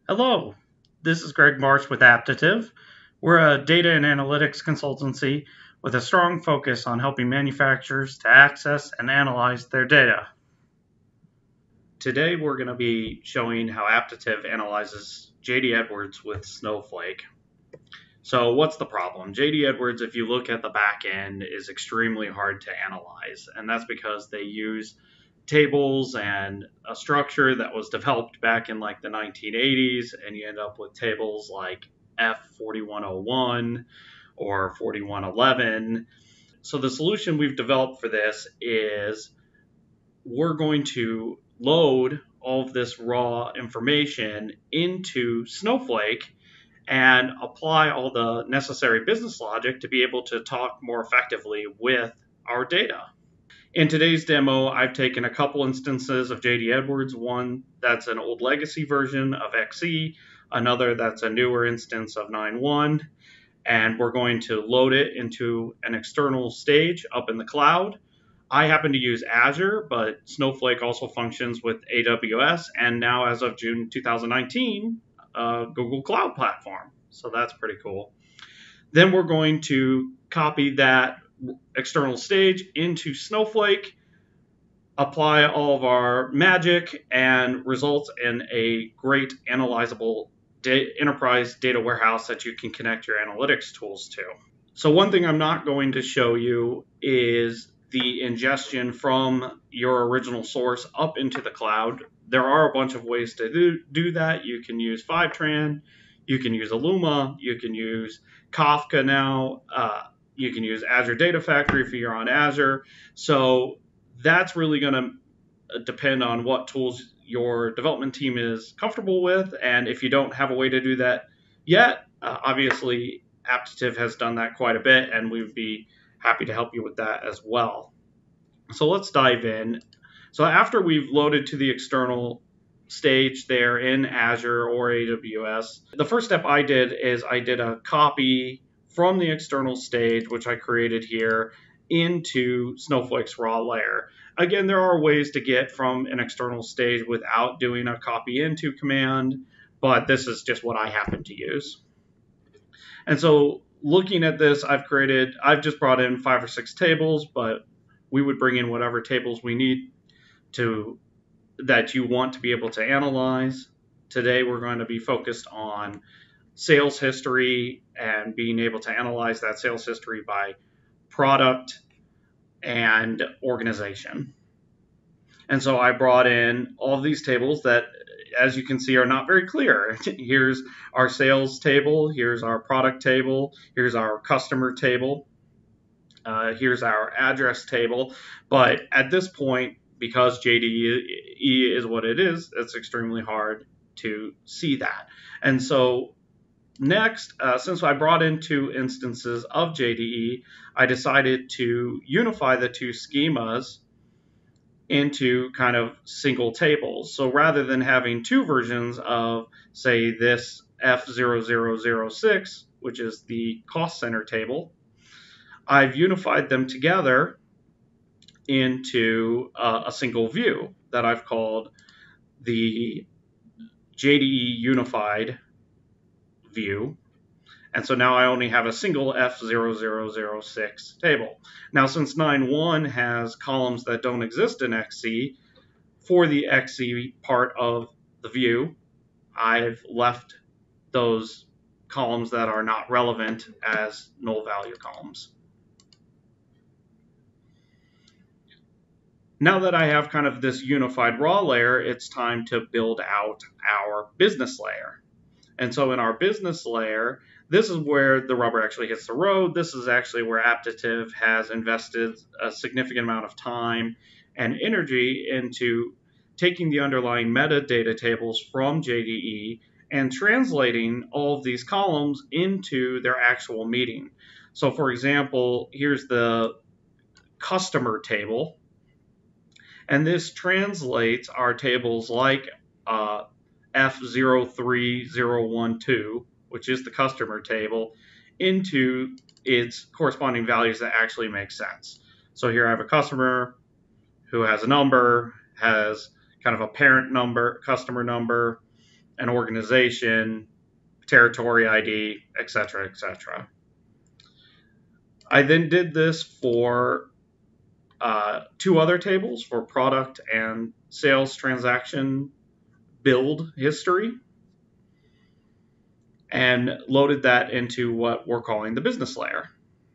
Hello, this is Greg Marsh with Aptiv. We're a data and analytics consultancy with a strong focus on helping manufacturers to access and analyze their data. Today, we're going to be showing how Aptiv analyzes JD Edwards with Snowflake. So, what's the problem? JD Edwards, if you look at the back end, is extremely hard to analyze, and that's because they use tables and a structure that was developed back in like the 1980s, and you end up with tables like F4101 or 4111. So the solution we've developed for this is we're going to load all of this raw information into Snowflake and apply all the necessary business logic to be able to talk more effectively with our data. In today's demo, I've taken a couple instances of JD Edwards, one that's an old legacy version of XE, another that's a newer instance of 9.1, and we're going to load it into an external stage up in the cloud. I happen to use Azure, but Snowflake also functions with AWS, and now as of June 2019, Google Cloud Platform. So that's pretty cool. Then we're going to copy that external stage into Snowflake, apply all of our magic, and result in a great analyzable enterprise data warehouse that you can connect your analytics tools to. So one thing I'm not going to show you is the ingestion from your original source up into the cloud. There are a bunch of ways to do that. You can use Fivetran, you can use Illuma, you can use Kafka now, you can use Azure Data Factory if you're on Azure. So that's really going to depend on what tools your development team is comfortable with. And if you don't have a way to do that yet, obviously Aptiv has done that quite a bit, and we'd be happy to help you with that as well. So let's dive in. So after we've loaded to the external stage there in Azure or AWS, the first step I did is I did a copy from the external stage, which I created here, into Snowflake's raw layer. Again, there are ways to get from an external stage without doing a copy into command, but this is just what I happen to use. And so looking at this, I've just brought in 5 or 6 tables, but we would bring in whatever tables we need that you want to be able to analyze. Today, we're going to be focused on sales history and being able to analyze that sales history by product and organization. And so I brought in all of these tables that, as you can see, are not very clear. Here's our sales table, here's our product table, here's our customer table, here's our address table. But at this point, because JDE is what it is, it's extremely hard to see that. And so next, since I brought in 2 instances of JDE, I decided to unify the 2 schemas into kind of single tables. So rather than having 2 versions of, say, this F0006, which is the cost center table, I've unified them together into a single view that I've called the JDE unified view. And so now I only have a single F0006 table. Now, since 9.1 has columns that don't exist in XE, for the XE part of the view, I've left those columns that are not relevant as null value columns. Now that I have kind of this unified raw layer, it's time to build out our business layer. And so in our business layer, this is where the rubber actually hits the road. This is actually where Aptiv has invested a significant amount of time and energy into taking the underlying metadata tables from JDE and translating all of these columns into their actual meaning. So for example, here's the customer table. And this translates our tables like F03012, which is the customer table, into its corresponding values that actually make sense. So here I have a customer who has a number, has kind of a parent number, customer number, an organization, territory ID, etc., etc. I then did this for two other tables for product and sales transaction build history, and loaded that into what we're calling the business layer.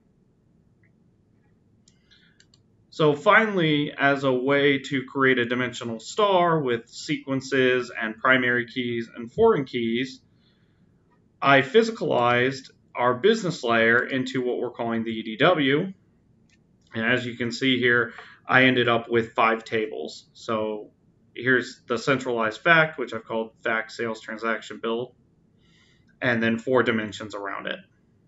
So finally, as a way to create a dimensional star with sequences and primary keys and foreign keys, I physicalized our business layer into what we're calling the EDW. And as you can see here, I ended up with 5 tables. So here's the centralized fact, which I've called fact sales transaction build, and then 4 dimensions around it.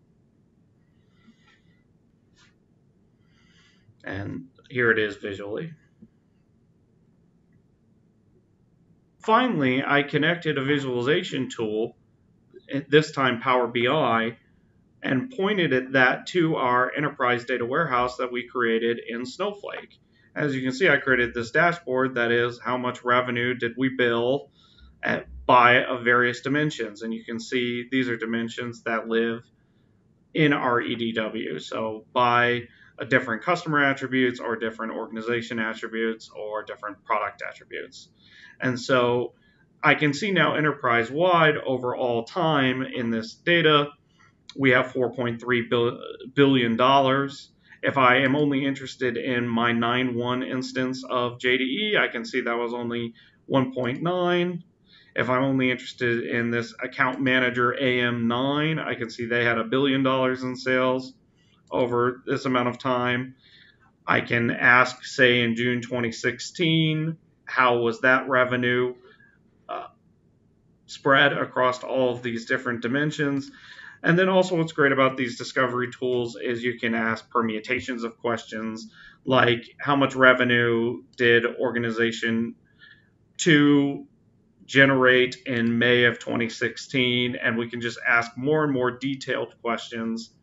And here it is visually. Finally, I connected a visualization tool, this time Power BI, and pointed at that to our enterprise data warehouse that we created in Snowflake. As you can see, I created this dashboard that is how much revenue did we bill by various dimensions. And you can see these are dimensions that live in our EDW. So by different customer attributes or different organization attributes or different product attributes. And so I can see now enterprise-wide over all time in this data, we have $4.3 billion. If I am only interested in my 9.1 instance of JDE, I can see that was only 1.9. If I'm only interested in this account manager AM9, I can see they had $1 billion in sales over this amount of time. I can ask, say, in June 2016, how was that revenue spread across all of these different dimensions? And then also what's great about these discovery tools is you can ask permutations of questions like how much revenue did organization 2 generate in May of 2016, and we can just ask more and more detailed questions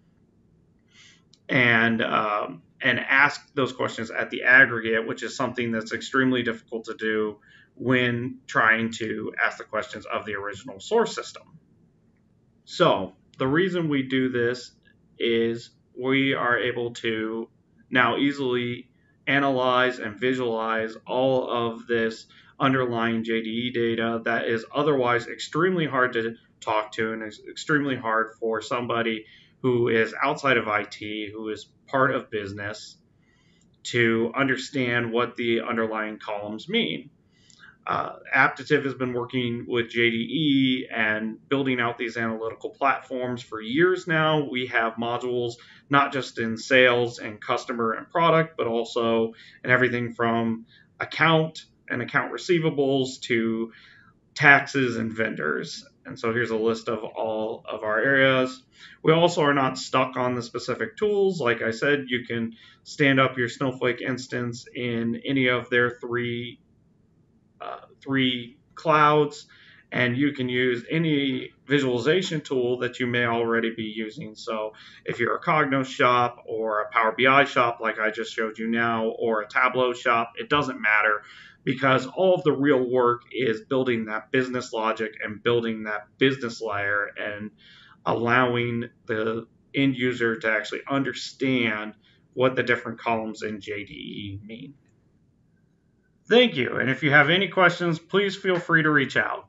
and ask those questions at the aggregate, which is something that's extremely difficult to do when trying to ask the questions of the original source system. So the reason we do this is we are able to now easily analyze and visualize all of this underlying JDE data that is otherwise extremely hard to talk to and is extremely hard for somebody who is outside of IT, who is part of business, to understand what the underlying columns mean. Aptiv has been working with JDE and building out these analytical platforms for years now. We have modules not just in sales and customer and product, but also in everything from account and account receivables to taxes and vendors. And so here's a list of all of our areas. We also are not stuck on the specific tools. Like I said, you can stand up your Snowflake instance in any of their three clouds, and you can use any visualization tool that you may already be using. So if you're a Cognos shop or a Power BI shop like I just showed you now, or a Tableau shop, it doesn't matter, because all of the real work is building that business logic and building that business layer and allowing the end user to actually understand what the different columns in JDE mean. Thank you, and if you have any questions, please feel free to reach out.